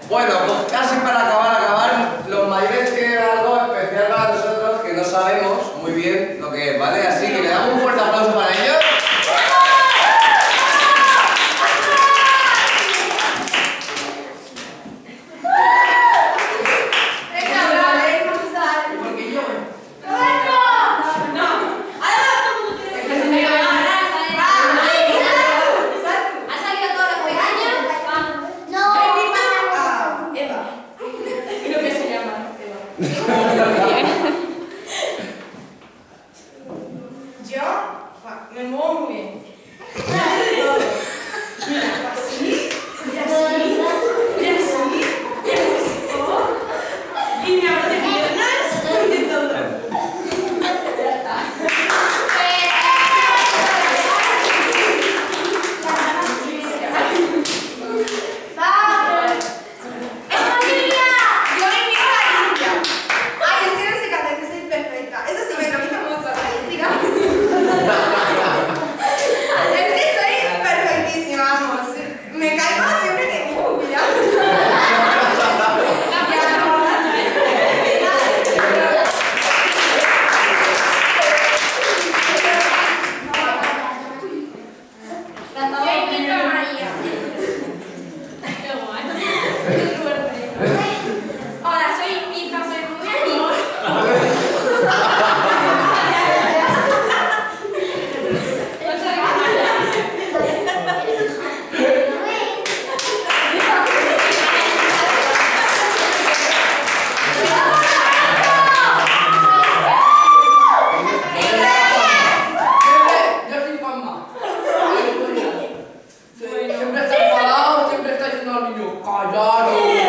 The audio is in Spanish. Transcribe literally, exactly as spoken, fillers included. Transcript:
Bueno, pues casi para acabar, acabar, los mayores tienen algo especial para nosotros que no sabemos muy bien lo que es, ¿vale? Así que le damos un fuerte aplauso para ellos. Yo me muevo muy bien. Mira, así, y así, y así, y así, y me abro de piernas y de todo. Ya está. Siempre está enfadado, siempre está diciendo al niño, ¡callado!